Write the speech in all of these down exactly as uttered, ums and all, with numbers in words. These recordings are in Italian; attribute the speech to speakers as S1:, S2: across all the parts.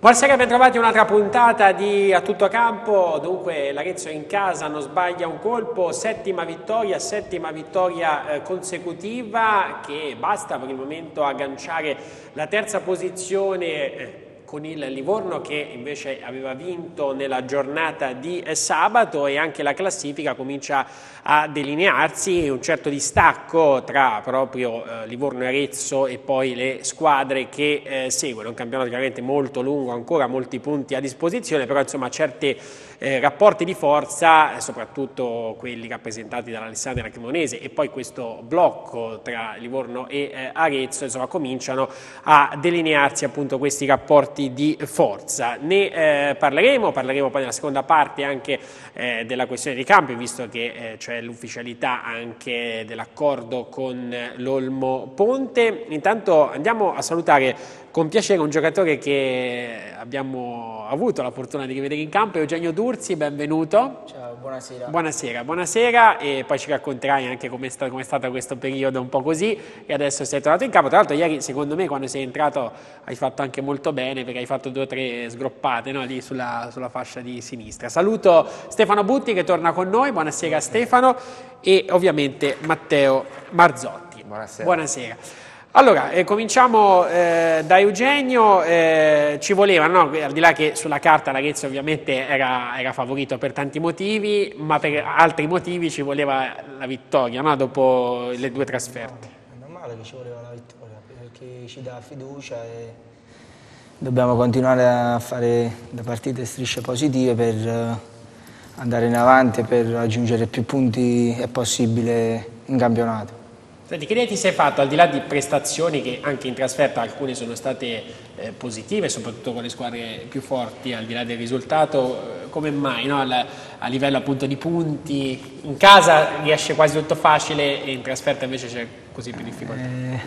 S1: Buonasera, ben trovati a un'altra puntata di A Tutto Campo. Dunque l'Arezzo in casa non sbaglia un colpo, settima vittoria, settima vittoria eh, consecutiva che basta per il momento agganciare la terza posizione eh, con il Livorno, che invece aveva vinto nella giornata di sabato, e anche la classifica comincia a delinearsi, un certo distacco tra proprio eh, Livorno e Arezzo e poi le squadre che eh, seguono. Un campionato chiaramente molto lungo, ancora molti punti a disposizione, però insomma certi eh, rapporti di forza, soprattutto quelli rappresentati dall'Alessandria Cremonese e poi questo blocco tra Livorno e eh, Arezzo, insomma cominciano a delinearsi appunto questi rapporti di forza. Ne eh, parleremo, parleremo poi nella seconda parte anche eh, della questione di campo, visto che eh, c'è l'ufficialità anche dell'accordo con l'Olmo Ponte. Intanto andiamo a salutare con piacere un giocatore che abbiamo avuto la fortuna di rivedere in campo, Eugenio Durzi, benvenuto.
S2: Ciao, buonasera.
S1: Buonasera, buonasera, e poi ci racconterai anche come è stato, come è stato questo periodo un po' così, e adesso sei tornato in campo. Tra l'altro ieri secondo me quando sei entrato hai fatto anche molto bene, perché hai fatto due o tre sgroppate, no, lì sulla, sulla fascia di sinistra. Saluto Stefano Butti che torna con noi, buonasera Stefano, e ovviamente Matteo Marzotti.
S3: Buonasera.
S1: Buonasera. Allora, eh, cominciamo eh, da Eugenio. Eh, ci voleva, no? Al di là che sulla carta l'Arezzo ovviamente era, era favorito per tanti motivi, ma per altri motivi ci voleva la vittoria, no? Dopo le due trasferte.
S2: È normale che ci voleva la vittoria, perché ci dà fiducia e dobbiamo continuare a fare le partite strisce positive per andare in avanti e per raggiungere più punti è possibile in campionato.
S1: Senti, che idea ti sei fatto, al di là di prestazioni che anche in trasferta alcune sono state eh, positive, soprattutto con le squadre più forti, al di là del risultato, eh, come mai, no? Al, a livello appunto di punti, in casa riesce quasi tutto facile e in trasferta invece c'è così più difficoltà?
S2: Eh,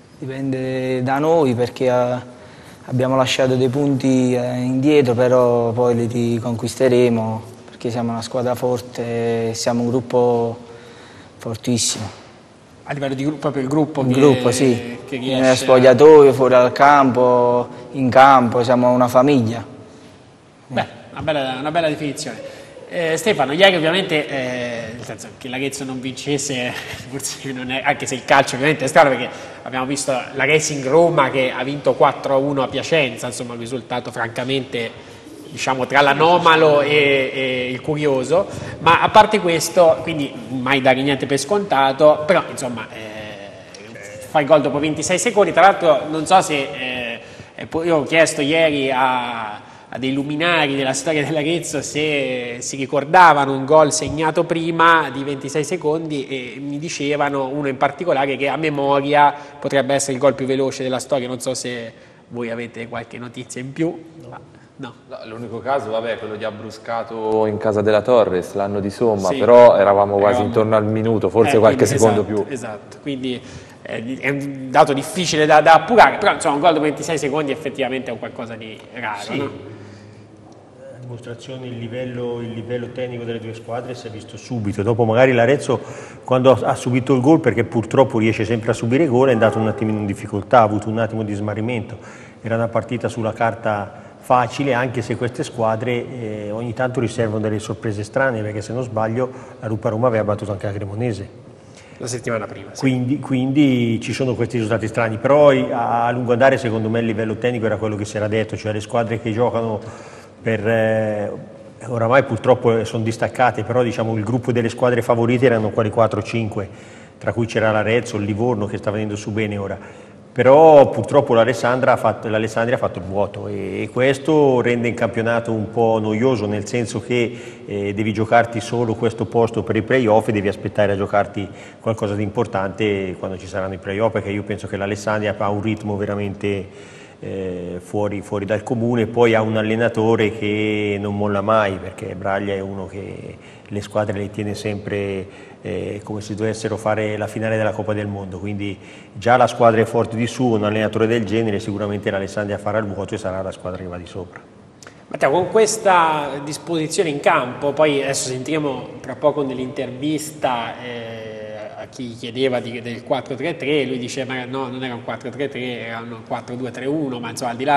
S2: dipende da noi, perché eh, abbiamo lasciato dei punti eh, indietro, però poi li riconquisteremo, perché siamo una squadra forte e siamo un gruppo fortissimo.
S1: A livello di gruppo, proprio il gruppo
S2: Il
S1: che,
S2: gruppo, sì.
S1: che riesce
S2: nel spogliatoio, fuori dal campo, in campo, siamo una famiglia.
S1: Beh, una bella, una bella definizione. Eh, Stefano, ieri ovviamente, eh, nel senso che l'Arezzo non vincesse, forse non è, anche se il calcio ovviamente è strano, perché abbiamo visto la Racing Roma che ha vinto quattro a uno a Piacenza, insomma un risultato francamente, diciamo, tra l'anomalo e, e il curioso, ma a parte questo, quindi mai dare niente per scontato, però insomma eh, fai gol dopo ventisei secondi. Tra l'altro non so se eh, io ho chiesto ieri a, a dei luminari della storia dell'Arezzo se si ricordavano un gol segnato prima di ventisei secondi, e mi dicevano uno in particolare che a memoria potrebbe essere il gol più veloce della storia. Non so se voi avete qualche notizia in più. No. No.
S3: No, l'unico caso, vabbè, è quello di Abbruscato in casa della Torres, l'anno di somma,
S1: sì,
S3: però eravamo quasi
S1: eravamo...
S3: intorno al minuto, forse
S1: eh,
S3: qualche
S1: quindi,
S3: secondo
S1: esatto,
S3: più.
S1: Esatto, quindi eh, è un dato difficile da, da appurare, però insomma un gol dopo ventisei secondi effettivamente è un qualcosa di raro.
S4: Sì.
S1: No?
S4: La dimostrazione, il livello, il livello tecnico delle due squadre si è visto subito. Dopo magari l'Arezzo, quando ha subito il gol, perché purtroppo riesce sempre a subire gol, è andato un attimino in difficoltà, ha avuto un attimo di smarrimento. Era una partita sulla carta facile, anche se queste squadre eh, ogni tanto riservano delle sorprese strane, perché se non sbaglio la Rupa Roma aveva battuto anche la Cremonese
S1: la settimana prima, sì.
S4: quindi, quindi ci sono questi risultati strani, però a, a lungo andare secondo me il livello tecnico era quello che si era detto, cioè le squadre che giocano per eh, oramai purtroppo sono distaccate, però diciamo il gruppo delle squadre favorite erano quali quattro o cinque, tra cui c'era l'Arezzo, il Livorno che sta venendo su bene ora. Però purtroppo l'Alessandria ha fatto, l'Alessandria ha fatto il vuoto, e questo rende il campionato un po' noioso, nel senso che eh, devi giocarti solo questo posto per i playoff e devi aspettare a giocarti qualcosa di importante quando ci saranno i playoff, perché io penso che l'Alessandria ha un ritmo veramente eh, fuori, fuori dal comune, poi ha un allenatore che non molla mai, perché Braglia è uno che le squadre le tiene sempre eh, come se dovessero fare la finale della Coppa del Mondo, quindi già la squadra è forte di su, un allenatore del genere sicuramente l'Alessandria farà il vuoto e sarà la squadra che va di sopra.
S1: Matteo, con questa disposizione in campo, poi adesso sentiremo tra poco nell'intervista eh, a chi chiedeva di, del quattro tre tre, lui diceva no, non era un quattro tre tre, era un quattro due tre uno, ma insomma al di là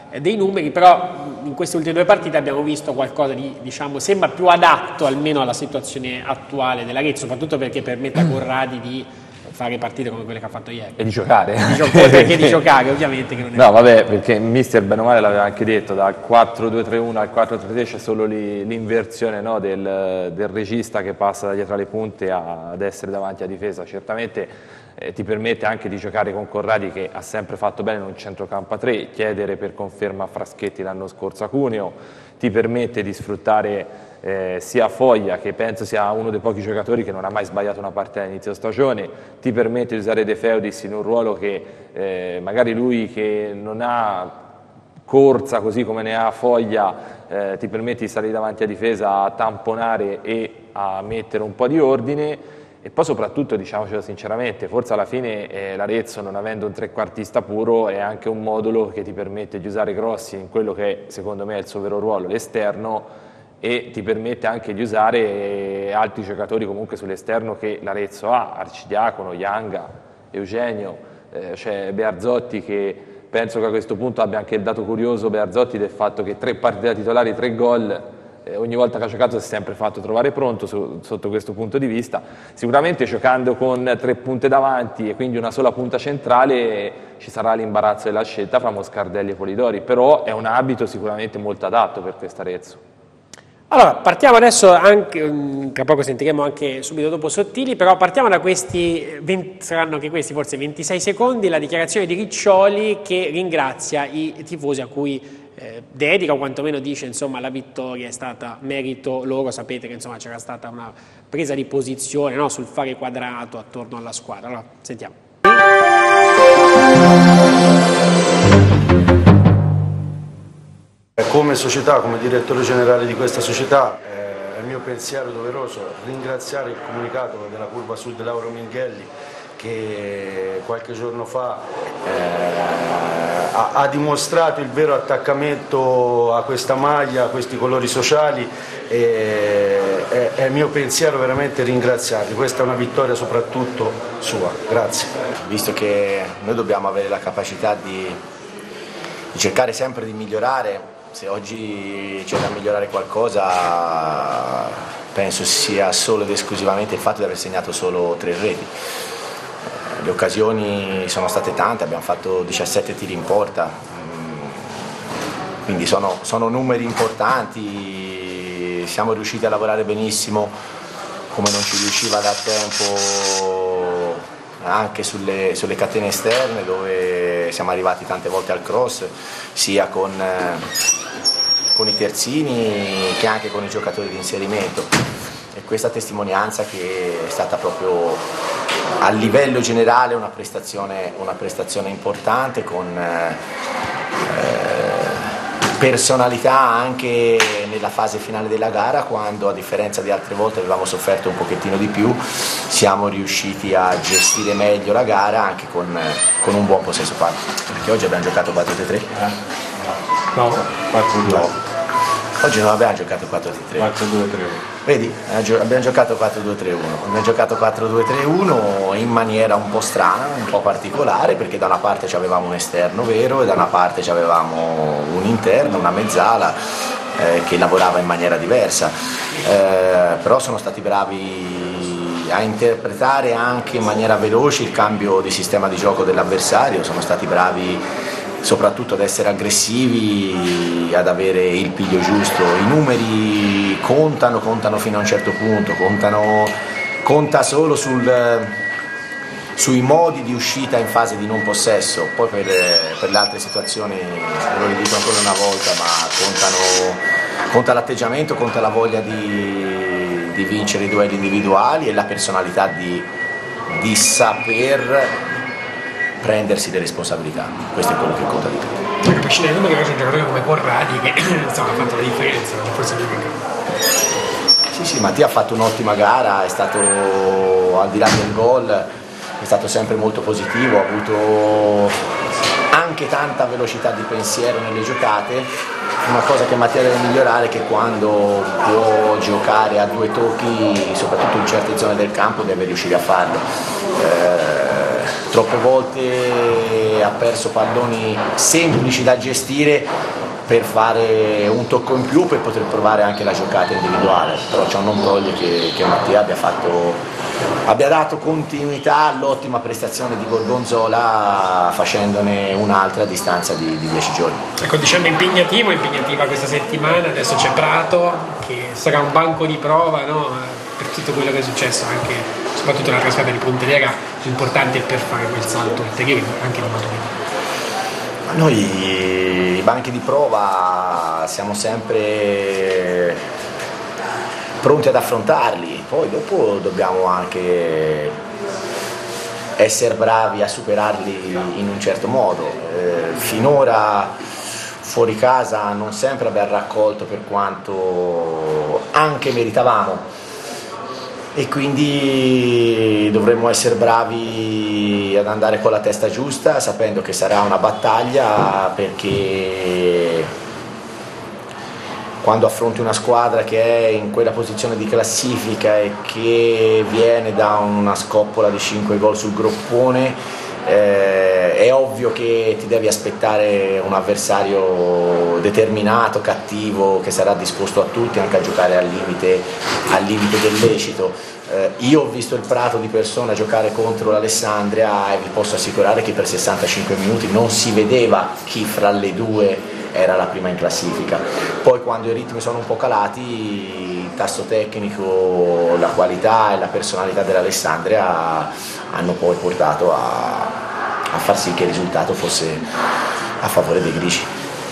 S1: eh, dei numeri, però in queste ultime due partite abbiamo visto qualcosa di, diciamo, sembra più adatto almeno alla situazione attuale dell'Arezzo, soprattutto perché permette a Corradi di fare partite come quelle che ha fatto ieri.
S3: E di giocare.
S1: Di gio- oltre che di giocare, ovviamente. Che non è
S3: No, vabbè, perché il mister bene o male l'aveva anche detto, dal quattro due tre uno al quattro tre tre c'è solo lì l'inversione, no, del, del regista che passa da dietro alle punte a, ad essere davanti a difesa. Certamente eh, ti permette anche di giocare con Corradi, che ha sempre fatto bene in un centrocampo a tre, chiedere per conferma a Fraschetti l'anno scorso a Cuneo, ti permette di sfruttare Eh, sia Foglia, che penso sia uno dei pochi giocatori che non ha mai sbagliato una partita all'inizio stagione, ti permette di usare De Feudis in un ruolo che eh, magari lui che non ha corsa così come ne ha Foglia, eh, ti permette di stare davanti a difesa, a tamponare e a mettere un po' di ordine. E poi soprattutto, diciamocelo sinceramente, forse alla fine eh, l'Arezzo, non avendo un trequartista puro, è anche un modulo che ti permette di usare Grossi in quello che secondo me è il suo vero ruolo, l'esterno, e ti permette anche di usare altri giocatori comunque sull'esterno che l'Arezzo ha, Arcidiacono, Yanga, Eugenio, eh, c'è Bearzotti, che penso che a questo punto abbia anche il dato curioso Bearzotti del fatto che tre partite da titolari, tre gol, eh, ogni volta che ha giocato si è sempre fatto trovare pronto su, sotto questo punto di vista. Sicuramente giocando con tre punte davanti e quindi una sola punta centrale ci sarà l'imbarazzo della scelta fra Moscardelli e Polidori, però è un abito sicuramente molto adatto per quest'Arezzo.
S1: Allora, partiamo adesso, anche, tra poco sentiremo anche subito dopo Sottili, però partiamo da questi, venti, saranno anche questi forse ventisei secondi, la dichiarazione di Riccioli che ringrazia i tifosi a cui eh, dedica, o quantomeno dice insomma la vittoria è stata merito loro. Sapete che insomma c'era stata una presa di posizione, no, sul fare quadrato attorno alla squadra. Allora, sentiamo.
S5: Come società, come direttore generale di questa società, eh, è il mio pensiero doveroso ringraziare il comunicato della Curva Sud Lauro Minghelli, che qualche giorno fa eh, ha, ha dimostrato il vero attaccamento a questa maglia, a questi colori sociali, e è, è il mio pensiero veramente ringraziarli. Questa è una vittoria soprattutto sua. Grazie.
S6: Visto che noi dobbiamo avere la capacità di, di cercare sempre di migliorare, se oggi c'è da migliorare qualcosa penso sia solo ed esclusivamente il fatto di aver segnato solo tre reti. Le occasioni sono state tante, abbiamo fatto diciassette tiri in porta, quindi sono, sono numeri importanti, siamo riusciti a lavorare benissimo come non ci riusciva da tempo anche sulle, sulle catene esterne, dove siamo arrivati tante volte al cross, sia con, con i terzini che anche con i giocatori di inserimento. E questa testimonianza che è stata proprio a livello generale una prestazione, una prestazione importante, con eh, personalità anche nella fase finale della gara, quando a differenza di altre volte avevamo sofferto un pochettino di più, siamo riusciti a gestire meglio la gara anche con, con un buon possesso palla, perché oggi abbiamo giocato quattro tre tre.
S7: No, quattro due.
S6: No. Oggi non abbiamo giocato quattro tre tre.
S7: quattro due tre uno.
S6: Vedi, abbiamo giocato quattro due tre uno, abbiamo giocato quattro due tre uno in maniera un po' strana, un po' particolare, perché da una parte avevamo un esterno vero e da una parte avevamo un interno, una mezzala eh, che lavorava in maniera diversa, eh, però sono stati bravi a interpretare anche in maniera veloce il cambio di sistema di gioco dell'avversario, sono stati bravi soprattutto ad essere aggressivi, ad avere il piglio giusto. I numeri contano, contano fino a un certo punto, contano, conta solo sul, sui modi di uscita in fase di non possesso, poi per, per le altre situazioni, ve lo ridico ancora una volta, ma contano, conta l'atteggiamento, conta la voglia di, di vincere i duelli individuali e la personalità di, di saper prendersi le responsabilità. Questo è quello che conta di più.
S1: A prescindere dai numeri, c'è un giocatore come Corradi che insomma, ha fatto la differenza, forse più che
S6: Sì, sì, Mattia ha fatto un'ottima gara, è stato, al di là del gol, è stato sempre molto positivo, ha avuto anche tanta velocità di pensiero nelle giocate. Una cosa che Mattia deve migliorare è che quando può giocare a due tocchi, soprattutto in certe zone del campo, deve riuscire a farlo. Eh, troppe volte ha perso palloni semplici da gestire per fare un tocco in più, per poter provare anche la giocata individuale, però ciò non toglie che, che Mattia abbia, fatto, abbia dato continuità all'ottima prestazione di Gorgonzola, facendone un'altra a distanza di, di dieci giorni.
S1: Ecco, diciamo impegnativo, impegnativa questa settimana, adesso c'è Prato che sarà un banco di prova, no? Per tutto quello che è successo, anche soprattutto la trasferta di Pontedera, importante per fare quel salto ulteriore anche di maturità.
S6: Noi i banchi di prova siamo sempre pronti ad affrontarli, poi dopo dobbiamo anche essere bravi a superarli in un certo modo. Eh, finora fuori casa non sempre abbiamo raccolto per quanto anche meritavamo, e quindi dovremmo essere bravi ad andare con la testa giusta, sapendo che sarà una battaglia, perché quando affronti una squadra che è in quella posizione di classifica e che viene da una scoppola di cinque gol sul groppone, eh, è ovvio che ti devi aspettare un avversario determinato, cattivo, che sarà disposto a tutti, anche a giocare al limite, al limite del lecito. Eh, io ho visto il Prato di persona giocare contro l'Alessandria e vi posso assicurare che per sessantacinque minuti non si vedeva chi fra le due era la prima in classifica. Poi quando i ritmi sono un po' calati, il tasso tecnico, la qualità e la personalità dell'Alessandria hanno poi portato a, a far sì che il risultato fosse a favore dei grigi.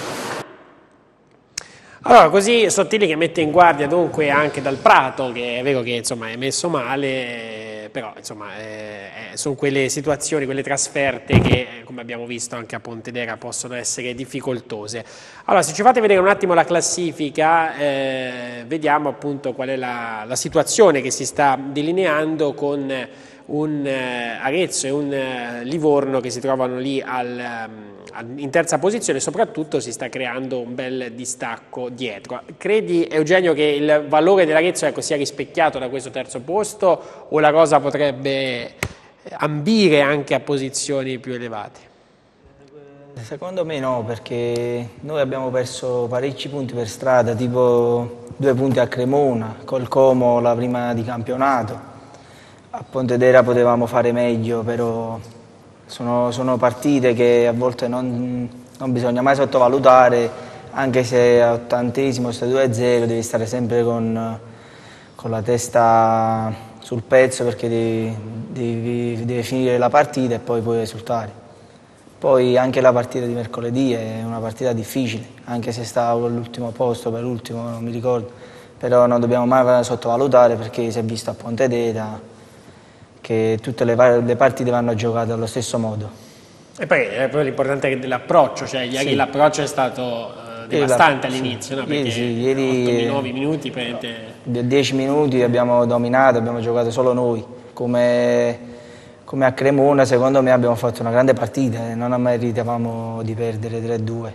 S1: Allora, così Sottili che mette in guardia dunque anche dal Prato, che è vero che insomma è messo male, però insomma eh, sono quelle situazioni, quelle trasferte che, come abbiamo visto anche a Pontedera, possono essere difficoltose. Allora, se ci fate vedere un attimo la classifica, eh, vediamo appunto qual è la, la situazione che si sta delineando, con un eh, Arezzo e un eh, Livorno che si trovano lì al, um, in terza posizione, e soprattutto si sta creando un bel distacco dietro. Credi, Eugenio, che il valore dell'Arezzo ecco, sia rispecchiato da questo terzo posto, o la cosa potrebbe ambire anche a posizioni più elevate?
S2: Secondo me no, perché noi abbiamo perso parecchi punti per strada, tipo due punti a Cremona, col Como la prima di campionato. A Pontedera potevamo fare meglio, però sono, sono partite che a volte non, non bisogna mai sottovalutare, anche se a ottantesimo stai due a zero devi stare sempre con, con la testa sul pezzo, perché devi, devi, devi finire la partita e poi puoi risultare. Poi anche la partita di mercoledì è una partita difficile, anche se stavo all'ultimo posto, per l'ultimo non mi ricordo, però non dobbiamo mai sottovalutare, perché si è visto a Pontedera che tutte le, le partite vanno giocate allo stesso modo.
S1: E poi, poi l'importante è dell'approccio, cioè ieri sì. L'approccio è stato eh, devastante all'inizio, no? Perché
S2: sì, ieri
S1: otto nove minuti, prende...
S2: dieci minuti abbiamo dominato, abbiamo giocato solo noi, come, come a Cremona secondo me abbiamo fatto una grande partita e non meritavamo di perdere tre a due.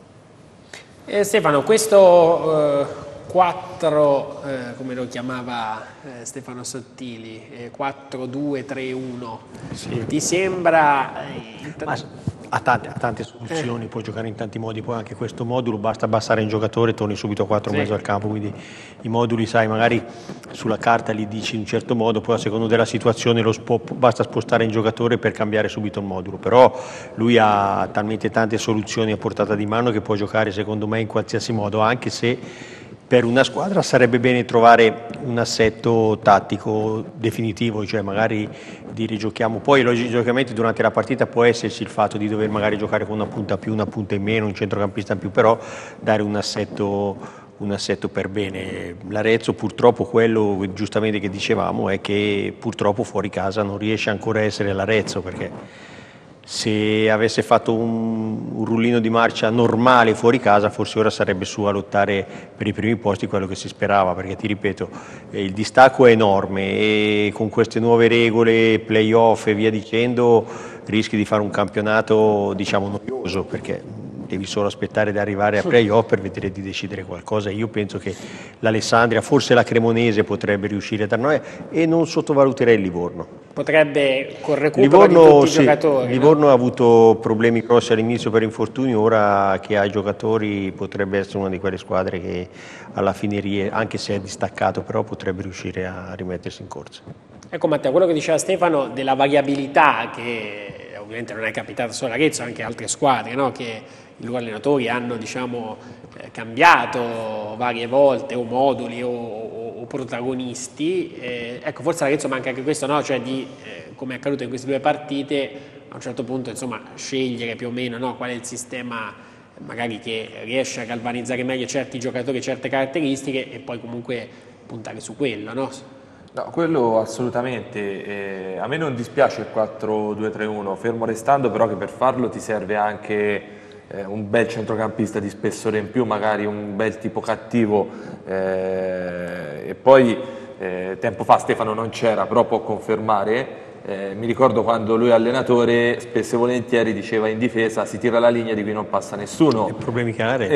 S1: E Stefano, questo... Eh, quattro, eh, come lo chiamava eh, Stefano Sottili, eh, quattro due tre uno, sì. Ti sembra... Eh,
S4: Ma ha tante, ha tante soluzioni, eh. Può giocare in tanti modi, poi anche questo modulo, basta abbassare un giocatore e torni subito a quattro e
S1: sì.
S4: mezzo al campo, quindi i moduli, sai, magari sulla carta li dici in un certo modo, poi a seconda della situazione lo basta spostare un giocatore per cambiare subito il modulo, però lui ha talmente tante soluzioni a portata di mano che può giocare secondo me in qualsiasi modo, anche se per una squadra sarebbe bene trovare un assetto tattico definitivo, cioè magari di rigiochiamo, poi logicamente durante la partita può esserci il fatto di dover magari giocare con una punta più, una punta in meno, un centrocampista in più, però dare un assetto, un assetto per bene. L'Arezzo purtroppo, quello giustamente che dicevamo, è che purtroppo fuori casa non riesce ancora a essere l'Arezzo, perché se avesse fatto un, un rullino di marcia normale fuori casa, forse ora sarebbe su a lottare per i primi posti, quello che si sperava, perché ti ripeto, eh, il distacco è enorme e con queste nuove regole, playoff e via dicendo, rischi di fare un campionato diciamo noioso, perché devi solo aspettare di arrivare a playoff per vedere di decidere qualcosa. Io penso che l'Alessandria, forse la Cremonese potrebbe riuscire a dar noi, e non sottovaluterei il Livorno.
S1: potrebbe col recupero
S4: Livorno,
S1: di tutti
S4: sì,
S1: i giocatori.
S4: Livorno
S1: no?
S4: ha avuto problemi grossi all'inizio per infortuni, ora che ha i giocatori potrebbe essere una di quelle squadre che alla fine, anche se è distaccato, però potrebbe riuscire a rimettersi in corsa.
S1: Ecco Matteo, quello che diceva Stefano della variabilità, che ovviamente non è capitata solo a Arezzo, anche altre squadre, no? Che i loro allenatori hanno diciamo, eh, cambiato varie volte o moduli o, o, o protagonisti, eh, ecco forse a Arezzo manca anche questo, no? Cioè di, eh, come è accaduto in queste due partite, a un certo punto insomma, scegliere più o meno no? Qual è il sistema magari che riesce a galvanizzare meglio certi giocatori, certe caratteristiche e poi comunque puntare su quello, no?
S3: No, quello assolutamente. Eh, a me non dispiace il quattro due tre uno, fermo restando però che per farlo ti serve anche eh, un bel centrocampista di spessore in più, magari un bel tipo cattivo eh, e poi eh, tempo fa Stefano non c'era, però può confermare. Eh, mi ricordo quando lui allenatore spesso e volentieri diceva in difesa si tira la linea di cui non passa nessuno.
S4: I problemi che ha Arezzo.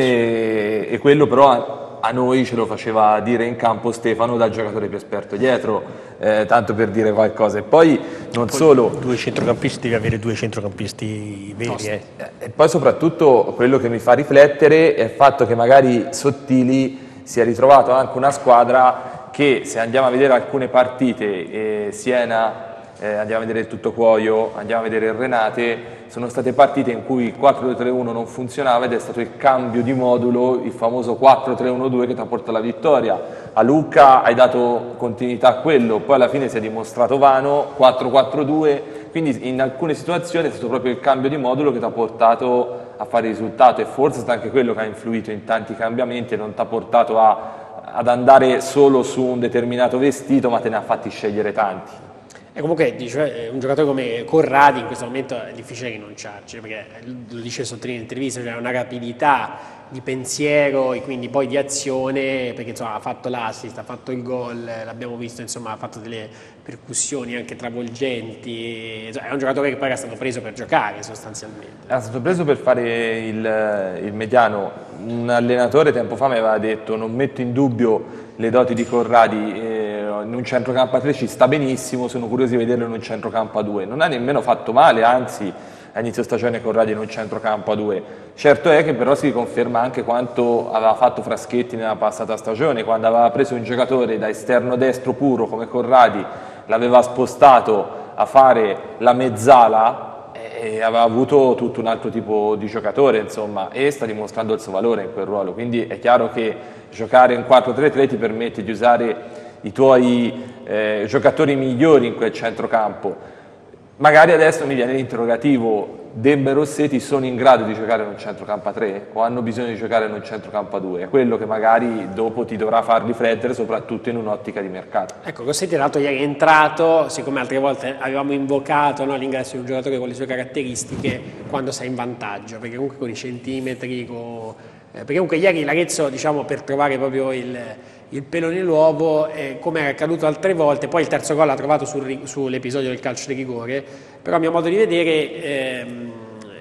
S3: E, e quello però a, a noi ce lo faceva dire in campo Stefano da giocatore più esperto dietro, eh, tanto per dire qualcosa. E poi non
S4: poi
S3: solo...
S4: Due centrocampisti, devi avere due centrocampisti veri. Eh.
S3: E poi soprattutto quello che mi fa riflettere è il fatto che magari Sottili si è ritrovato anche una squadra che, se andiamo a vedere alcune partite, eh, Siena... Eh, andiamo a vedere il Tuttocuoio, andiamo a vedere il Renate, sono state partite in cui il quattro due tre uno non funzionava ed è stato il cambio di modulo, il famoso quattro tre uno due che ti ha portato alla vittoria. A Lucca hai dato continuità a quello, poi alla fine si è dimostrato vano, quattro quattro due, quindi in alcune situazioni è stato proprio il cambio di modulo che ti ha portato a fare il risultato e forse è stato anche quello che ha influito in tanti cambiamenti e non ti ha portato a, ad andare solo su un determinato vestito, ma te ne ha fatti scegliere tanti.
S1: E comunque dice, un giocatore come Corradi in questo momento è difficile rinunciarci, perché lo dice Sottili in intervista, cioè una rapidità di pensiero e quindi poi di azione, perché insomma ha fatto l'assist, ha fatto il gol, l'abbiamo visto, insomma ha fatto delle percussioni anche travolgenti, è un giocatore che poi era stato preso per giocare sostanzialmente. Era
S3: stato preso per fare il, il mediano, un allenatore tempo fa mi aveva detto non metto in dubbio le doti di Corradi, eh, in un centrocampo a tre ci sta benissimo, sono curioso di vederlo in un centrocampo a due, non ha nemmeno fatto male, anzi a inizio stagione Corradi in un centrocampo a due. Certo è che però si conferma anche quanto aveva fatto Fraschetti nella passata stagione, quando aveva preso un giocatore da esterno destro puro come Corradi, l'aveva spostato a fare la mezzala e aveva avuto tutto un altro tipo di giocatore, insomma, e sta dimostrando il suo valore in quel ruolo, quindi è chiaro che giocare in quattro tre tre ti permette di usare i tuoi eh, giocatori migliori in quel centrocampo. Magari adesso mi viene l'interrogativo, Debba e Rossetti sono in grado di giocare in un centrocampo a tre o hanno bisogno di giocare in un centrocampo a due? È quello che magari dopo ti dovrà far riflettere, soprattutto in un'ottica di mercato.
S1: Ecco, Rossetti tra l'altro ieri è entrato, siccome altre volte avevamo invocato no, l'ingresso di un giocatore con le sue caratteristiche quando sei in vantaggio, perché comunque con i centimetri, con... eh, perché comunque ieri l'Arezzo, diciamo, per trovare proprio il... il pelo nell'uovo, eh, come era accaduto altre volte, poi il terzo gol l'ha trovato sul, sull'episodio del calcio di rigore, però a mio modo di vedere ehm,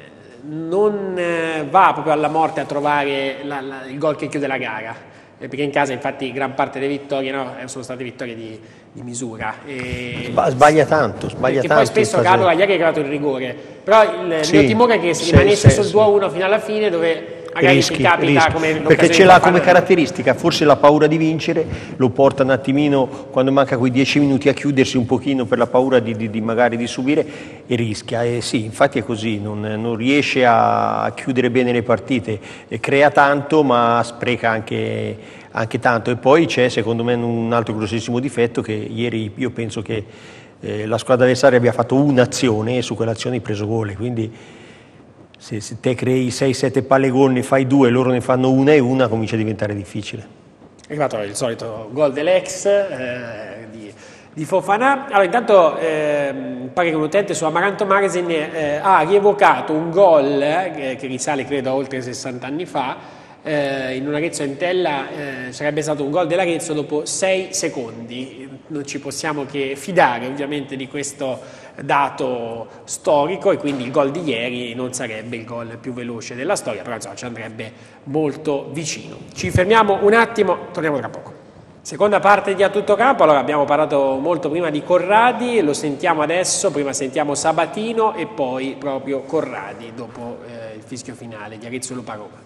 S1: non eh, va proprio alla morte a trovare la, la, il gol che chiude la gara, eh, perché in casa infatti gran parte delle vittorie no, sono state vittorie di, di misura. E,
S4: sbaglia tanto, sbaglia
S1: perché
S4: tanto.
S1: Poi spesso Capra ieri ha creato il rigore, però il
S4: sì,
S1: mio timore è che si
S4: sì,
S1: rimanesse
S4: sì,
S1: sul
S4: sì.
S1: due a uno fino alla fine, dove magari
S4: Rischi,
S1: ti capita
S4: rischi.
S1: come
S4: perché ce l'ha come caratteristica, forse la paura di vincere lo porta un attimino quando manca quei dieci minuti a chiudersi un pochino per la paura di, di, di magari di subire e rischia, e sì, infatti è così, non, non riesce a chiudere bene le partite, e crea tanto ma spreca anche, anche tanto. E poi c'è secondo me un altro grossissimo difetto, che ieri io penso che eh, la squadra avversaria abbia fatto un'azione e su quell'azione hai preso gol, quindi se, se te crei sei sette palle gol, ne fai due, loro ne fanno una e una, comincia a diventare difficile.
S1: È arrivato il solito gol dell'ex eh, di, di Fofana. Allora intanto eh, pare che un utente su Amaranto Magazine eh, ha rievocato un gol eh, che risale credo a oltre sessanta anni fa, eh, in un Arezzo Entella eh, sarebbe stato un gol dell'Arezzo dopo sei secondi. Non ci possiamo che fidare ovviamente di questo dato storico, e quindi il gol di ieri non sarebbe il gol più veloce della storia, però insomma ci andrebbe molto vicino. Ci fermiamo un attimo, torniamo tra poco. Seconda parte di A Tutto Campo. Allora, abbiamo parlato molto prima di Corradi, lo sentiamo adesso, prima sentiamo Sabatino e poi proprio Corradi dopo eh, il fischio finale di Arezzo Lupa Roma.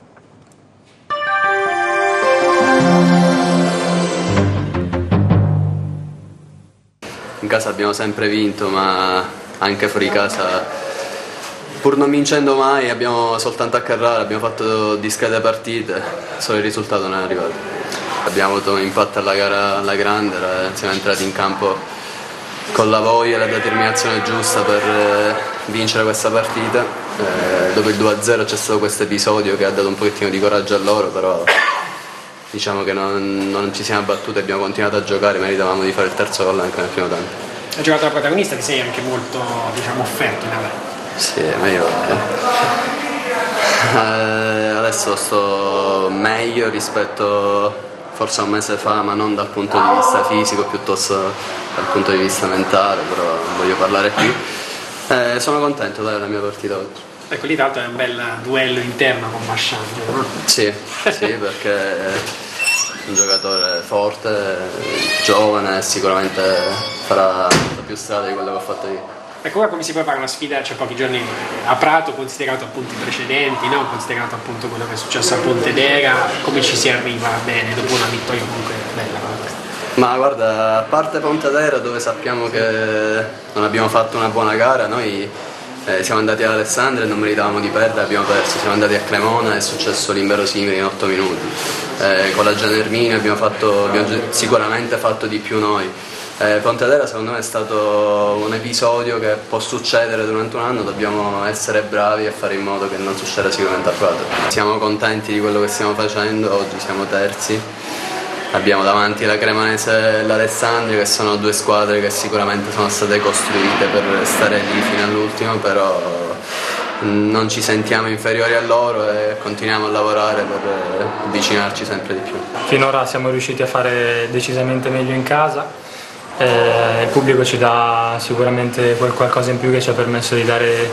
S8: In casa abbiamo sempre vinto, ma anche fuori casa, pur non vincendo mai, abbiamo soltanto a Carrara, abbiamo fatto discrete partite, solo il risultato non è arrivato. Abbiamo avuto un impatto alla gara alla grande, siamo entrati in campo con la voglia e la determinazione giusta per vincere questa partita. Eh, dopo il due a zero c'è stato questo episodio che ha dato un pochettino di coraggio a loro, però diciamo che non, non ci siamo abbattuti, abbiamo continuato a giocare, meritavamo di fare il terzo gol anche nel primo tempo.
S1: Hai giocato da protagonista, ti sei anche molto, diciamo, offerto in avanti.
S8: Sì, ma io eh, adesso sto meglio rispetto forse a un mese fa, ma non dal punto di vista fisico, piuttosto dal punto di vista mentale, però non voglio parlare qui. Eh, sono contento della mia partita oggi.
S1: Ecco, lì tra l'altro è un bel duello interno con Masciangelo, no?
S8: Sì, sì, perché è un giocatore forte, giovane, sicuramente farà più strada di quello che ho fatto io.
S1: Ecco, ora come si prepara una sfida, c'è cioè pochi giorni a Prato, considerato appunto i precedenti, no? Considerato appunto quello che è successo a Pontedera, come ci si arriva bene dopo una vittoria comunque bella come questa?
S8: Ma guarda, a parte Pontedera dove sappiamo che non abbiamo fatto una buona gara, noi eh, siamo andati ad Alessandria e non meritavamo di perdere, abbiamo perso, siamo andati a Cremona, è successo l'inverosimile in otto minuti. Eh, con la Genermini abbiamo, fatto, abbiamo sicuramente fatto di più noi. Eh, Pontedera secondo me è stato un episodio che può succedere durante un anno, dobbiamo essere bravi e fare in modo che non succeda sicuramente a Prato. Siamo contenti di quello che stiamo facendo, oggi siamo terzi, abbiamo davanti la Cremonese e l'Alessandria che sono due squadre che sicuramente sono state costruite per stare lì fino all'ultimo, però non ci sentiamo inferiori a loro e continuiamo a lavorare per avvicinarci sempre di più.
S9: Finora siamo riusciti a fare decisamente meglio in casa. Eh, il pubblico ci dà sicuramente quel qualcosa in più che ci ha permesso di dare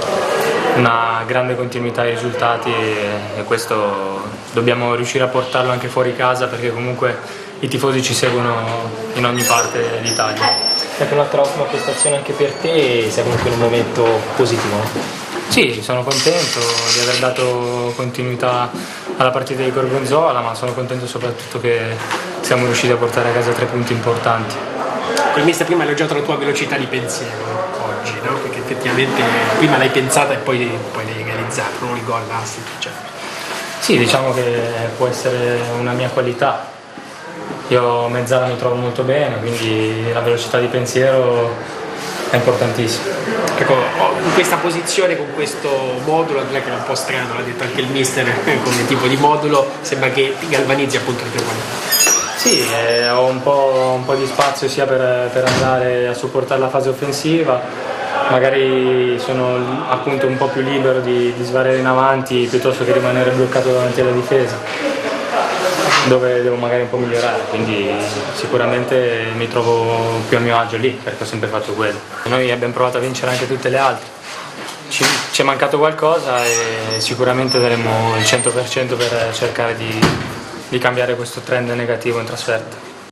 S9: una grande continuità ai risultati e, e questo dobbiamo riuscire a portarlo anche fuori casa perché comunque i tifosi ci seguono in ogni parte d'Italia.
S10: Ecco, un'altra ottima prestazione anche per te, sei comunque in un momento positivo?
S9: Sì, sono contento di aver dato continuità alla partita di Gorgonzola, ma sono contento soprattutto che siamo riusciti a portare a casa tre punti importanti.
S1: Il mister prima ha elogiato la tua velocità di pensiero oggi, no? Perché effettivamente prima l'hai pensata e poi, poi l'hai realizzata, non il gol l'assist, cioè.
S9: Sì, diciamo che può essere una mia qualità. Io a mezzala mi trovo molto bene, quindi la velocità di pensiero è importantissima.
S1: Ecco, in questa posizione, con questo modulo, che è un po' strano, l'ha detto anche il mister, come tipo di modulo, sembra che ti galvanizzi appunto le tue qualità.
S9: Sì, eh, ho un po', un po' di spazio sia per, per andare a supportare la fase offensiva, magari sono appunto un po' più libero di, di svariare in avanti piuttosto che rimanere bloccato davanti alla difesa, dove devo magari un po' migliorare, quindi sicuramente mi trovo più a mio agio lì perché ho sempre fatto quello. Noi abbiamo provato a vincere anche tutte le altre, ci, ci è mancato qualcosa e sicuramente daremo il cento per cento per cercare di di cambiare questo trend negativo in trasferta.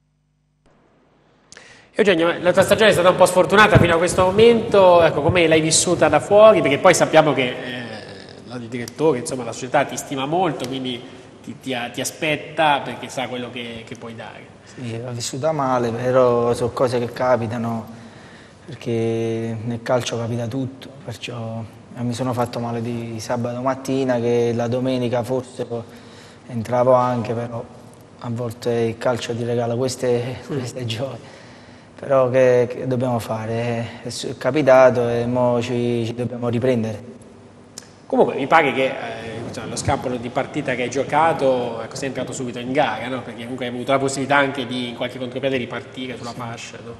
S1: Eugenio, la tua stagione è stata un po' sfortunata fino a questo momento, ecco, come l'hai vissuta da fuori? Perché poi sappiamo che eh, il direttore, insomma la società ti stima molto, quindi ti, ti, ti aspetta perché sa quello che, che puoi dare.
S2: Sì, l'ho vissuta male, però sono cose che capitano, perché nel calcio capita tutto, perciò mi sono fatto male di sabato mattina, che la domenica forse entravo anche, però a volte il calcio ti regala queste, queste gioie, però che, che dobbiamo fare? È, è capitato e ora ci, ci dobbiamo riprendere.
S1: Comunque mi pare che eh, lo scampolo di partita che hai giocato, ecco, sei entrato subito in gara, no? Perché comunque hai avuto la possibilità anche di in qualche contropiede ripartire sulla fascia. No?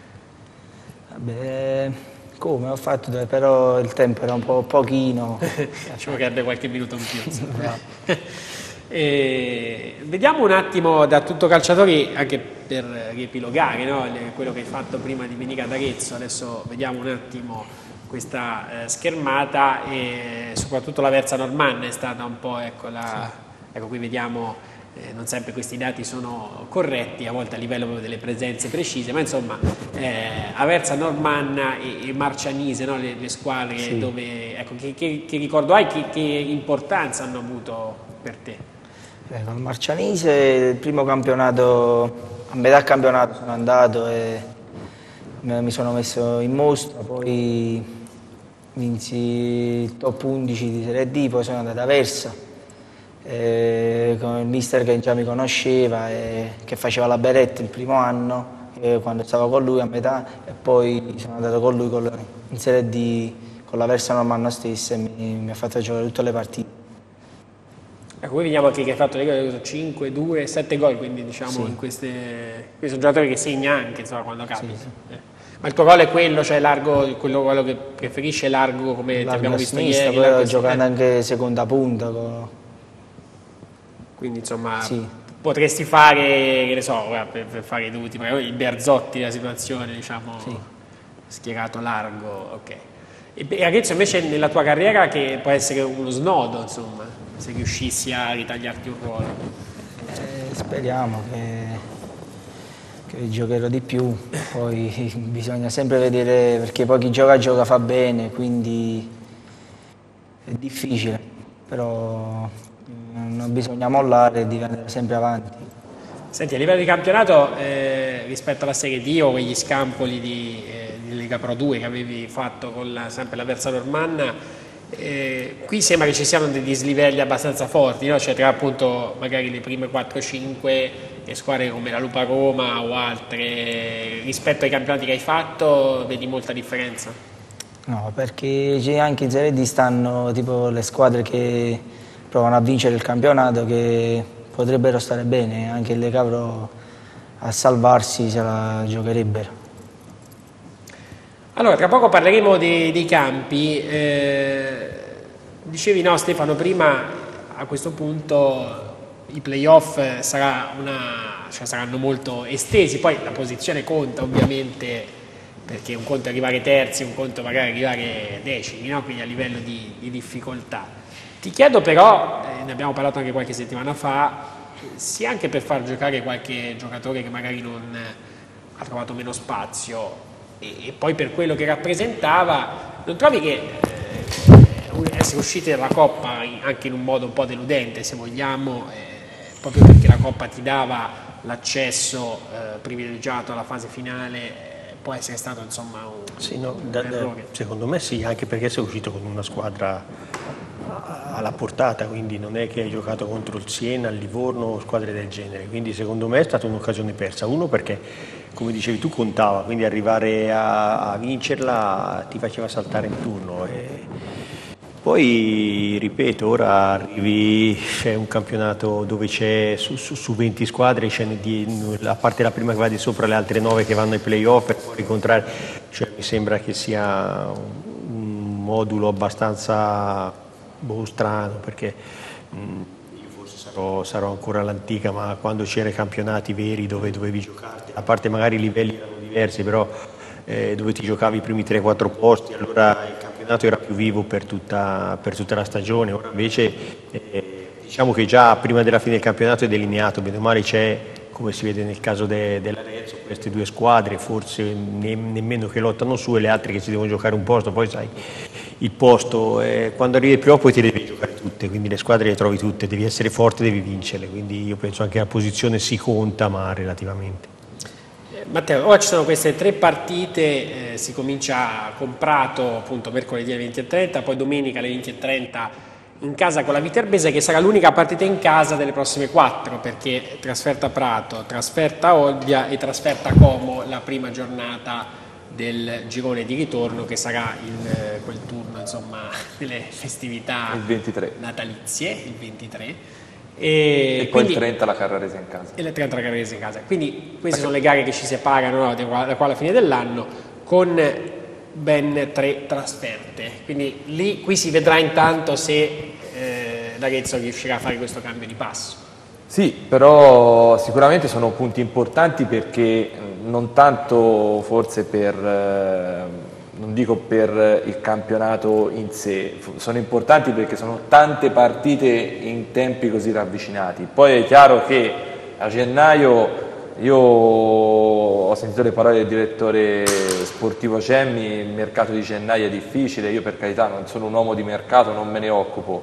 S2: Vabbè, come ho fatto, però il tempo era un po' pochino.
S1: Ci vorrebbe qualche minuto in più. E vediamo un attimo da Tutto Calciatori, anche per riepilogare, no? Quello che hai fatto prima di venire ad Arezzo. Adesso vediamo un attimo questa eh, schermata e soprattutto la Versa Normanna è stata un po', ecco, la, ecco qui vediamo eh, non sempre questi dati sono corretti, a volte a livello proprio delle presenze precise, ma insomma eh, Aversa, Normanna e, e Marcianise, no? le, le squadre
S2: sì.
S1: dove, ecco, che, che, che ricordo hai, che, che importanza hanno avuto per te?
S2: Eh, con Marcianise il primo campionato, a metà campionato sono andato e mi sono messo in mostra, poi vinsi il top undici di Serie D, poi sono andato a Aversa eh, con il mister che già mi conosceva e che faceva la beretta il primo anno, eh, quando stavo con lui a metà, e poi sono andato con lui con, in Serie D con l'Aversa Normanna stessa e mi, mi ha fatto giocare tutte le partite.
S1: Ecco, qui vediamo anche che hai fatto cinque, due, sette gol, quindi diciamo
S2: sì.
S1: in queste... Questi sono giocatori che segna anche, insomma, quando capita.
S2: Sì, sì.
S1: Eh. Ma il tuo gol è quello, cioè largo, quello, quello che preferisce largo come
S2: largo
S1: ti abbiamo visto
S2: sinistra,
S1: ieri?
S2: Poi ho
S1: largo
S2: giocato
S1: eh.
S2: anche seconda punta. Con...
S1: Quindi insomma
S2: sì.
S1: potresti fare, che ne so, per, per fare i dovuti, magari il Berzotti della situazione, diciamo,
S2: sì.
S1: schierato largo, ok. E Arezzo invece nella tua carriera che può essere uno snodo, insomma, se riuscissi a ritagliarti un ruolo.
S2: Eh, speriamo che, che giocherò di più, poi bisogna sempre vedere, perché poi chi gioca gioca fa bene, quindi è difficile, però non bisogna mollare e di andare sempre avanti.
S1: Senti, a livello di campionato, eh, rispetto alla Serie D o quegli scampoli di, eh, di Lega Pro due che avevi fatto con la, sempre l'Aversa Normanna, eh, qui sembra che ci siano dei dislivelli abbastanza forti, no? Cioè tra appunto magari le prime quattro cinque e squadre come la Lupa Roma o altre, rispetto ai campionati che hai fatto, vedi molta differenza?
S2: No, perché anche in Serie D stanno tipo le squadre che provano a vincere il campionato, che potrebbero stare bene, anche il Lega Pro a salvarsi se la giocherebbero.
S1: Allora, tra poco parleremo dei, dei campi. Eh, dicevi no Stefano prima, a questo punto i playoff sarà una, cioè saranno molto estesi, poi la posizione conta ovviamente, perché un conto è arrivare terzi, un conto magari arrivare decimi, no? Quindi a livello di, di difficoltà. Ti chiedo però, eh, ne abbiamo parlato anche qualche settimana fa, sia anche per far giocare qualche giocatore che magari non ha trovato meno spazio e, e poi per quello che rappresentava, non trovi che eh, essere usciti dalla Coppa anche in un modo un po' deludente, se vogliamo, eh, proprio perché la Coppa ti dava l'accesso eh, privilegiato alla fase finale, eh, può essere stato insomma un,
S4: sì, no,
S1: un
S4: da,
S1: errore?
S4: Secondo me sì, anche perché sei uscito con una squadra alla portata, quindi non è che hai giocato contro il Siena, il Livorno o squadre del genere, quindi secondo me è stata un'occasione persa. Uno perché, come dicevi tu, contava, quindi arrivare a, a vincerla ti faceva saltare in turno. E poi, ripeto, ora arrivi, c'è un campionato dove c'è su, su, su venti squadre, c'è di, a parte la prima che va di sopra, le altre nove che vanno ai playoff per poi incontrare, cioè mi sembra che sia un, un modulo abbastanza boh, strano, perché mh, io forse sarò, sarò ancora all'antica, ma quando c'erano i campionati veri dove dovevi giocarti, a parte magari i livelli erano diversi, però eh, dove ti giocavi i primi tre quattro posti, allora il campionato era più vivo per tutta, per tutta la stagione. Ora invece eh, diciamo che già prima della fine del campionato è delineato, bene o male c'è, come si vede nel caso de, dell'Arezzo, queste due squadre forse ne, nemmeno che lottano su e le altre che si devono giocare un posto, poi sai il posto, eh, quando arrivi ai playoff poi ti devi giocare tutte, quindi le squadre le trovi tutte, devi essere forte, devi vincerle, quindi io penso anche la posizione si conta, ma relativamente.
S1: Eh, Matteo, ora ci sono queste tre partite, eh, si comincia con Prato appunto mercoledì alle venti e trenta, poi domenica alle venti e trenta in casa con la Viterbese, che sarà l'unica partita in casa delle prossime quattro, perché trasferta a Prato, trasferta a Olbia e trasferta a Como la prima giornata del girone di ritorno, che sarà in eh, quel turno insomma delle festività
S3: il ventitré
S1: natalizie, il ventitré,
S3: e, e
S1: quindi,
S3: poi il trenta la Carrarese in casa
S1: e le trenta la Carrarese in casa, quindi queste sono le gare che ci separano, no, da qua, da qua alla fine dell'anno, con ben tre trasferte, quindi lì qui si vedrà intanto se eh, l'Arezzo riuscirà a fare questo cambio di passo.
S3: Sì, però sicuramente sono punti importanti, perché non tanto forse per, non dico per il campionato in sé, sono importanti perché sono tante partite in tempi così ravvicinati. Poi è chiaro che a gennaio, io ho sentito le parole del direttore sportivo Cemmi, il mercato di gennaio è difficile, io per carità non sono un uomo di mercato, non me ne occupo,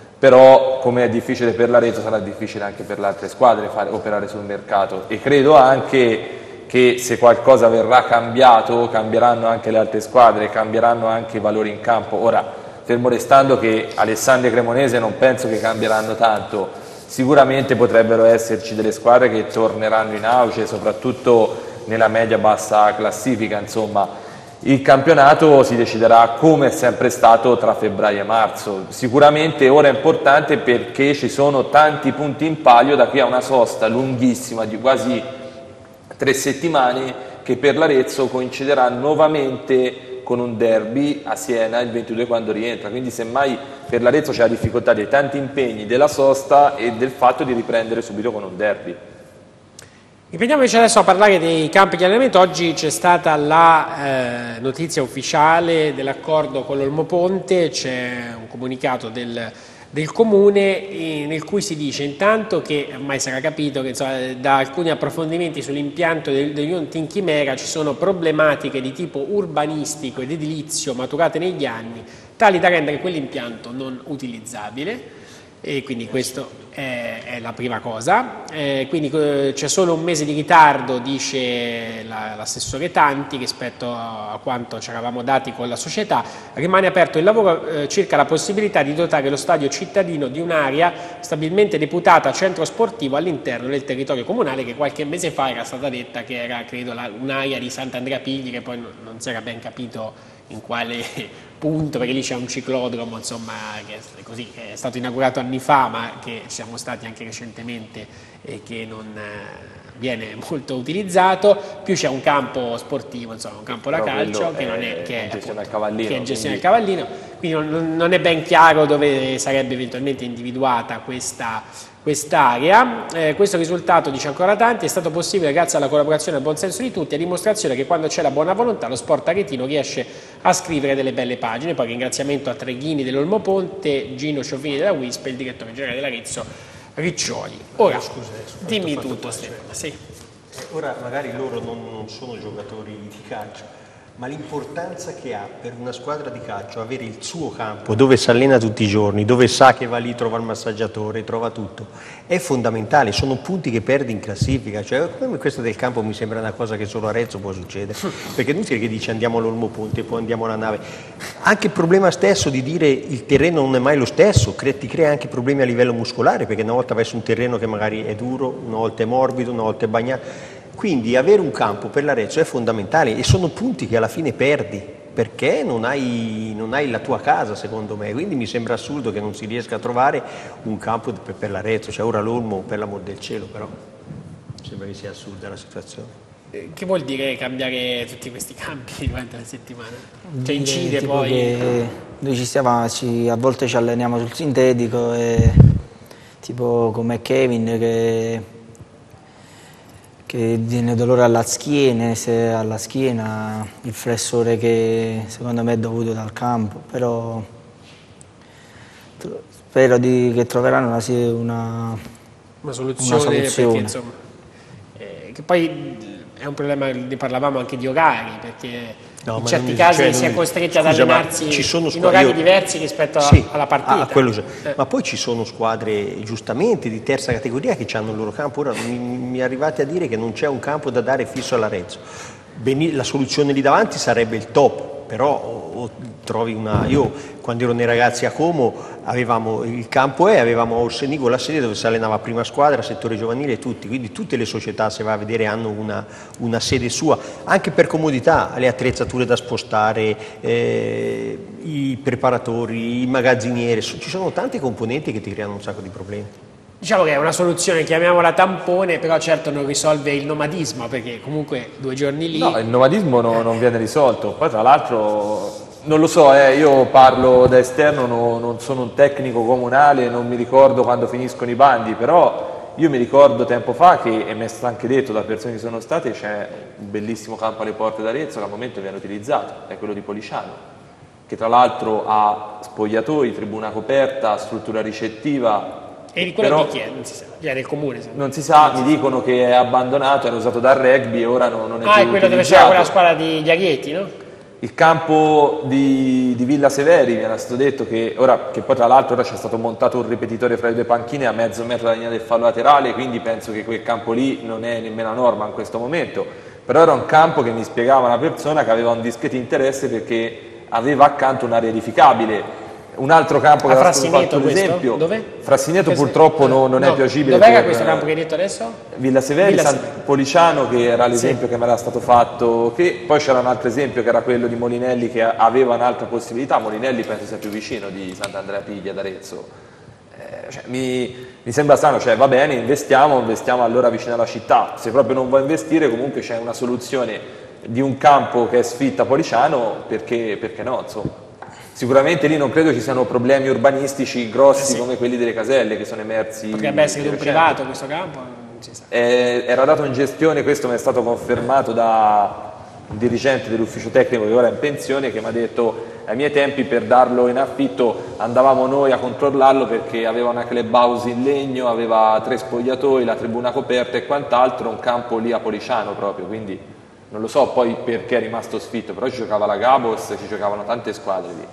S3: però come è difficile per l'Arezzo sarà difficile anche per le altre squadre fare, operare sul mercato, e credo anche che se qualcosa verrà cambiato cambieranno anche le altre squadre, cambieranno anche i valori in campo. Ora, fermo restando che Alessandria e Cremonese non penso che cambieranno tanto, sicuramente potrebbero esserci delle squadre che torneranno in auge, soprattutto nella media-bassa classifica. Insomma, il campionato si deciderà, come è sempre stato, tra febbraio e marzo. Sicuramente ora è importante perché ci sono tanti punti in palio da qui a una sosta lunghissima di quasi tre settimane che per l'Arezzo coinciderà nuovamente con un derby a Siena il ventidue quando rientra, quindi semmai per l'Arezzo c'è la difficoltà dei tanti impegni della sosta e del fatto di riprendere subito con un derby.
S1: Riprendiamoci adesso a parlare dei campi di allenamento. Oggi c'è stata la eh, notizia ufficiale dell'accordo con l'Olmoponte, c'è un comunicato del del comune eh, nel cui si dice intanto che ormai sarà capito che insomma, da alcuni approfondimenti sull'impianto del, dell'Union Chimera ci sono problematiche di tipo urbanistico ed edilizio maturate negli anni tali da rendere quell'impianto non utilizzabile, e quindi questo è, è la prima cosa. Eh, quindi eh, c'è solo un mese di ritardo, dice la, l'assessore Tanti, rispetto a, a quanto ci eravamo dati con la società. Rimane aperto il lavoro eh, circa la possibilità di dotare lo stadio cittadino di un'area stabilmente deputata centro sportivo all'interno del territorio comunale, che qualche mese fa era stata detta che era, credo, la, un'area di Sant'Andrea Pigli, che poi non, non si era ben capito in quale punto, perché lì c'è un ciclodromo, insomma, che è, così, che è stato inaugurato anni fa, ma che siamo stati anche recentemente e che non eh, viene molto utilizzato. Più c'è un campo sportivo, insomma, un campo da
S3: Però
S1: calcio che, non è, che, è,
S3: gestione
S1: appunto,
S3: al Cavallino,
S1: che è gestione
S3: quindi...
S1: al Cavallino, quindi non, non è ben chiaro dove sarebbe eventualmente individuata questa quest'area. Eh, questo risultato, dice ancora Tanti, è stato possibile grazie alla collaborazione e al buon senso di tutti, a dimostrazione che quando c'è la buona volontà lo sport aretino riesce a scrivere delle belle pagine. Poi ringraziamento a Treghini dell'Olmoponte, Gino Ciofini della Wisp e il direttore generale dell'Arezzo Riccioli. Ora,
S4: scusa, scusa,
S1: dimmi tutto Stefano. Sì.
S4: Ora magari loro non, non sono giocatori di calcio, ma l'importanza che ha per una squadra di calcio avere il suo campo dove si allena tutti i giorni, dove sa che va lì, trova il massaggiatore, trova tutto, è fondamentale. Sono punti che perdi in classifica, cioè come questa del campo mi sembra una cosa che solo a Arezzo può succedere, perché è inutile che dici andiamo all'Olmoponte, poi andiamo alla Nave. Anche il problema stesso di dire il terreno non è mai lo stesso ti crea anche problemi a livello muscolare, perché una volta vai su un terreno che magari è duro, una volta è morbido, una volta è bagnato. Quindi avere un campo per l'Arezzo è fondamentale e sono punti che alla fine perdi perché non hai, non hai la tua casa, secondo me. Quindi mi sembra assurdo che non si riesca a trovare un campo per, per l'Arezzo. Cioè ora l'Olmo, per l'amor del cielo, però sembra che sia assurda la situazione.
S1: Che vuol dire cambiare tutti questi campi durante la settimana? Cioè
S2: Dire,
S1: incide
S2: tipo
S1: poi...
S2: che noi ci stiamo, ci, a volte ci alleniamo sul sintetico e tipo come Kevin che... che viene dolore alla schiena, se alla schiena, il flessore che secondo me è dovuto dal campo, però spero di, che troveranno una, una,
S1: una soluzione,
S2: una soluzione.
S1: Perché insomma, eh, che poi è un problema, ne parlavamo anche di orari, perché
S4: no,
S1: in certi
S4: non,
S1: casi
S4: cioè,
S1: si è
S4: non,
S1: costretti ad
S4: scusa,
S1: allenarsi
S4: ci sono
S1: in orari
S4: io,
S1: diversi rispetto a,
S4: sì,
S1: alla partita.
S4: A quello,
S1: eh.
S4: Ma poi ci sono squadre giustamente di terza categoria che hanno il loro campo. Ora mi, mi arrivate a dire che non c'è un campo da dare fisso all'Arezzo. La soluzione lì davanti sarebbe il top, però o, o trovi una... Io quando ero nei ragazzi a Como avevamo il campo e avevamo a Orsenigo la sede dove si allenava prima squadra, settore giovanile e tutti, quindi tutte le società, se va a vedere, hanno una, una sede sua, anche per comodità, le attrezzature da spostare, eh, i preparatori, i magazzinieri, ci sono tante componenti che ti creano un sacco di problemi.
S1: Diciamo che è una soluzione, chiamiamola tampone, però certo non risolve il nomadismo, perché comunque due giorni lì...
S3: No, il nomadismo no, non viene risolto. Poi tra l'altro, non lo so, eh, io parlo da esterno, no, non sono un tecnico comunale, non mi ricordo quando finiscono i bandi, però io mi ricordo tempo fa che, e mi è stato anche detto da persone che sono state, c'è un bellissimo campo alle porte d'Arezzo che al momento viene utilizzato, è quello di Policiano, che tra l'altro ha spogliatoi, tribuna coperta, struttura ricettiva.
S1: E di quello
S3: però
S1: di chi è? Non si sa, è del comune. Se
S3: non si sa, mi dicono che è abbandonato, era usato dal rugby e ora non, non è
S1: ah,
S3: più
S1: è quello dove c'era quella squadra di, di Aghieti, no?
S3: Il campo di, di Villa Severi, mi era stato detto che ora, che poi tra l'altro ora c'è stato montato un ripetitore fra le due panchine a mezzo metro dalla linea del fallo laterale, quindi penso che quel campo lì non è nemmeno a norma in questo momento, però era un campo che mi spiegava una persona che aveva un discreto interesse perché aveva accanto un'area edificabile. Un altro campo che
S1: a
S3: era stato fatto
S1: questo?
S3: esempio,
S1: Dove?
S3: Frassineto
S1: Questo?
S3: purtroppo no, non
S1: no.
S3: è più agibile.
S1: Dov'era
S3: per,
S1: questo campo che hai detto adesso?
S3: Villa Severi,
S1: Villa
S3: San
S1: Severi.
S3: Policiano, che era l'esempio
S1: Sì.
S3: che mi era stato fatto, che poi c'era un altro esempio che era quello di Molinelli che aveva un'altra possibilità. Molinelli penso sia più vicino di Sant'Andrea Piglia ad Arezzo. Eh, cioè, mi, mi sembra strano, cioè va bene, investiamo, investiamo allora vicino alla città. Se proprio non vuoi investire, comunque c'è una soluzione di un campo che è sfitta Policiano, perché, perché no, insomma. Sicuramente lì non credo ci siano problemi urbanistici grossi eh sì. come quelli delle caselle che sono emersi.
S1: Potrebbe essere di un privato questo campo, non si sa.
S3: Eh, era dato in gestione, questo mi è stato confermato da un dirigente dell'ufficio tecnico che ora è in pensione, che mi ha detto ai miei tempi per darlo in affitto andavamo noi a controllarlo perché aveva una clubhouse in legno, aveva tre spogliatoi, la tribuna coperta e quant'altro, un campo lì a Policiano proprio, quindi non lo so poi perché è rimasto sfitto, però ci giocava la Gabos, ci giocavano tante squadre lì.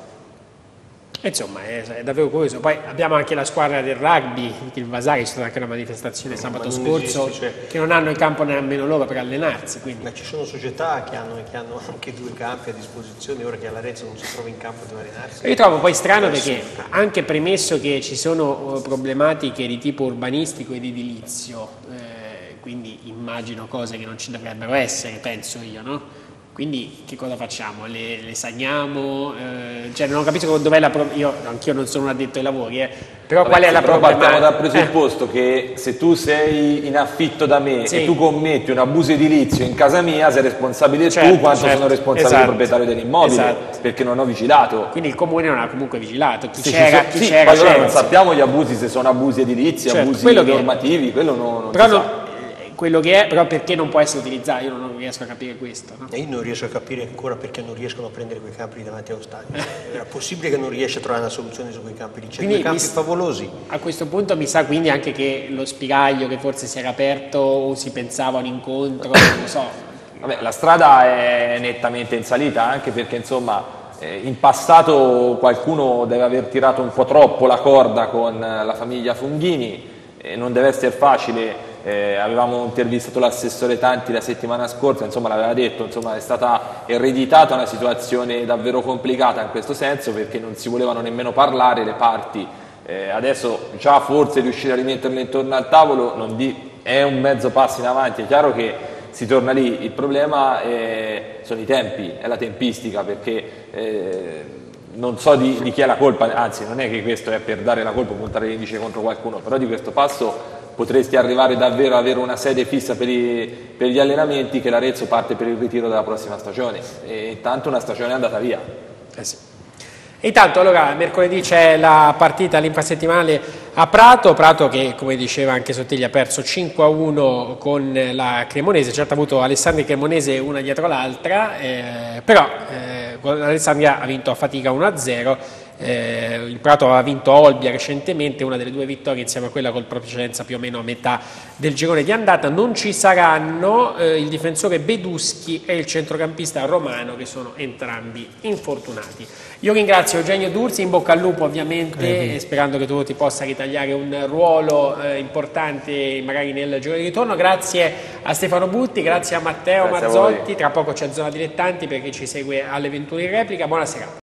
S1: Insomma, è, è davvero curioso. Poi abbiamo anche la squadra del rugby, il Vasari, c'è stata anche una manifestazione sabato scorso, esiste, cioè, che non hanno il campo nemmeno loro per allenarsi. Quindi.
S4: Ma ci sono società che hanno, che hanno anche due campi a disposizione, ora che all'Arezzo non si trova in campo dove allenarsi.
S1: Io trovo poi strano perché, anche premesso che ci sono problematiche di tipo urbanistico ed edilizio, eh, quindi immagino cose che non ci dovrebbero essere, penso io, no? Quindi che cosa facciamo? Le, le sagniamo? Eh, cioè non ho capito dov'è la pro- io anch'io non sono un addetto ai lavori, eh, però
S3: Vabbè,
S1: qual è
S3: sì,
S1: la
S3: però
S1: problematica?
S3: partiamo dal presupposto eh. che se tu sei in affitto da me sì. e tu commetti un abuso edilizio in casa mia, sei responsabile certo, tu quanto certo. sono responsabile esatto. il proprietario dell'immobile, esatto. perché non ho vigilato.
S1: Quindi il comune non ha comunque vigilato. Chi
S3: se
S1: c'era,
S3: so,
S1: chi
S3: sì,
S1: c'era,
S3: poi
S1: c'era,
S3: non sappiamo gli abusi, se sono abusi edilizi,
S1: certo,
S3: abusi
S1: quello
S3: normativi,
S1: che...
S3: quello non, non
S1: però
S3: si
S1: non...
S3: sa.
S1: Quello che è, però perché non può essere utilizzato? Io non riesco a capire questo. No?
S4: E io non riesco a capire ancora perché non riescono a prendere quei campi lì davanti allo stadio. Era possibile che non riesce a trovare una soluzione su quei campi lì? C'è dei campi favolosi.
S1: A questo punto mi sa quindi anche che lo spiraglio che forse si era aperto o si pensava a un incontro, non lo so.
S3: Vabbè, la strada è nettamente in salita, anche perché insomma eh, in passato qualcuno deve aver tirato un po' troppo la corda con la famiglia Funghini, e non deve essere facile. Eh, avevamo intervistato l'assessore Tanti la settimana scorsa, insomma l'aveva detto, insomma è stata ereditata una situazione davvero complicata in questo senso, perché non si volevano nemmeno parlare le parti. Eh, adesso già forse riuscire a rimetterle intorno al tavolo non di, è un mezzo passo in avanti, è chiaro che si torna lì, il problema è, sono i tempi, è la tempistica, perché eh, non so di, di chi è la colpa, anzi non è che questo è per dare la colpa o puntare l'indice contro qualcuno, però di questo passo potresti arrivare davvero ad avere una sede fissa per, i, per gli allenamenti, che l'Arezzo parte per il ritiro della prossima stagione, e intanto una stagione è andata via.
S1: Eh sì. E intanto allora mercoledì c'è la partita l'infrasettimanale a Prato, Prato che come diceva anche Sottiglia ha perso cinque a uno con la Cremonese, certo ha avuto Alessandria e Cremonese una dietro l'altra, eh, però eh, l'Alessandria ha vinto a fatica uno a zero. Eh, il Prato aveva vinto Olbia recentemente, una delle due vittorie insieme a quella col precedenza più o meno a metà del girone di andata. Non ci saranno eh, il difensore Beduschi e il centrocampista Romano, che sono entrambi infortunati. Io ringrazio Eugenio Durzi, in bocca al lupo ovviamente, eh, sperando che tu ti possa ritagliare un ruolo eh, importante magari nel giro di ritorno. Grazie a Stefano Butti, grazie a Matteo grazie Mazzotti, a tra poco c'è Zona Dilettanti per chi ci segue alle ventuno in replica. Buonasera.